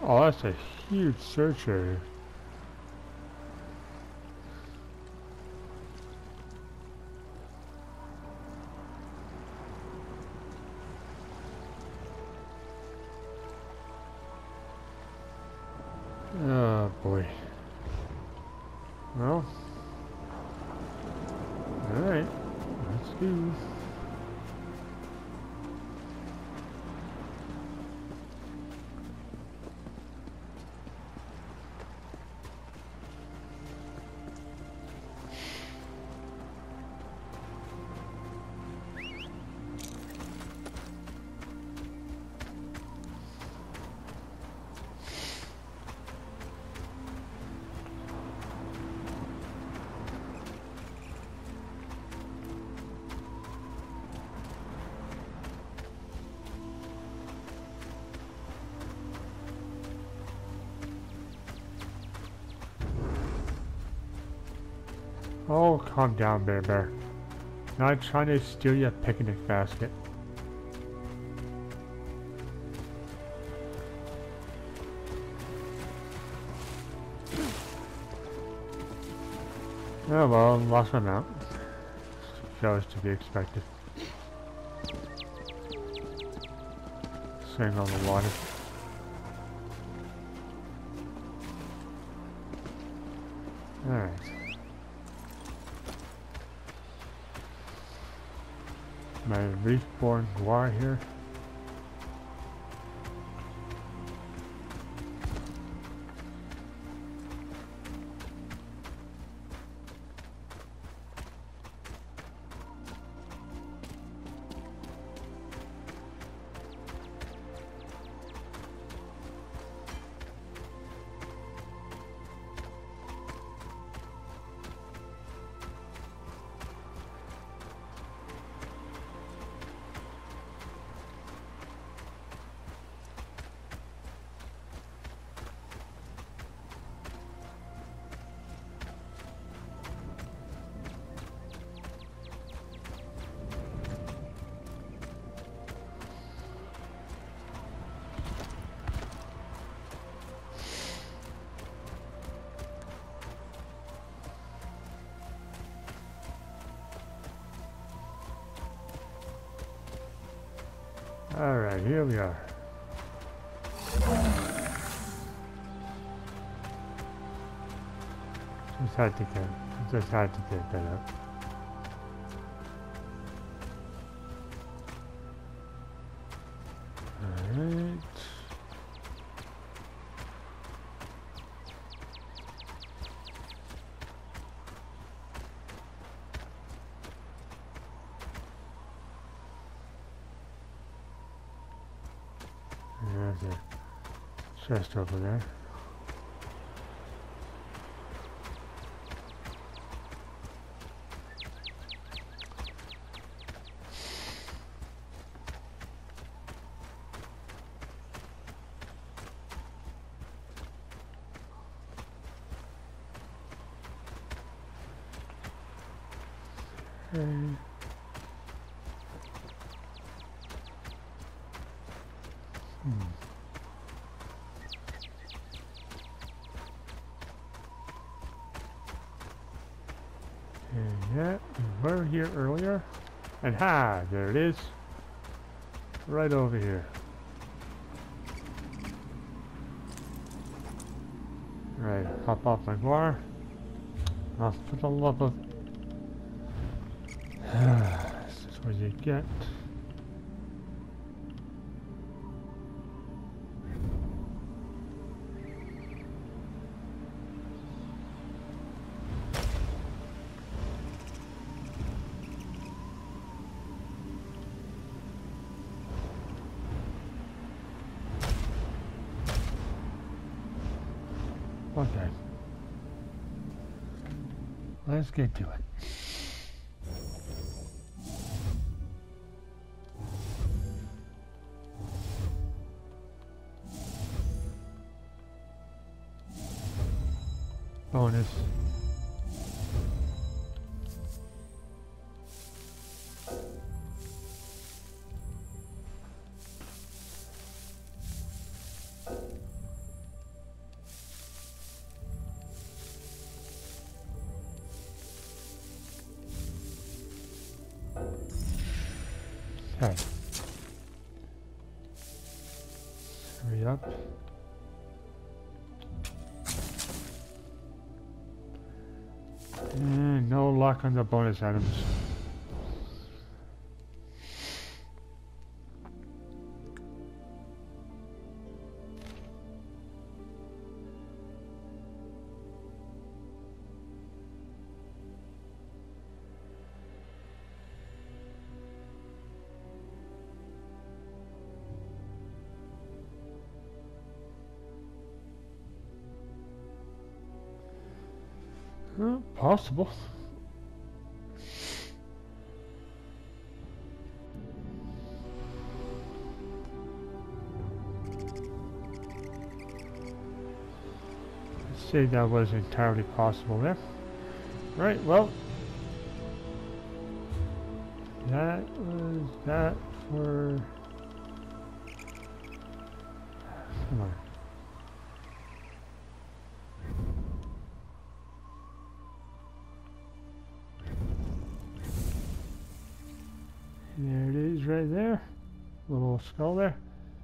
Oh, that's a huge search area. Oh boy. Well, alright. Let's do. Oh, calm down, Bear Bear. Not trying to steal your picnic basket. Oh well, lost my mount. That was to be expected. Staying on the water. Alright. My reef-born guar here. Alright, here we are. Just had to get that up. Alright. There's a chest over there. Okay. Yeah, we were here earlier. And ha, there it is. Right over here. Right, pop off my guar. Off for the love of... This is what you get. Okay. Let's get to it. Bonus. Okay. Hurry up. And no luck on the bonus items. Possible. Let's say that was entirely possible there. Right, well, that was that for... Come on. There it is right there. Little skull there.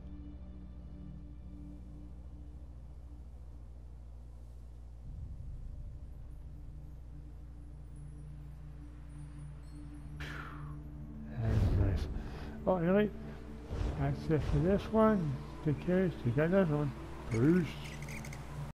That's nice. Well, anyway, that's it for this one. Take care. See you guys next one. Peace.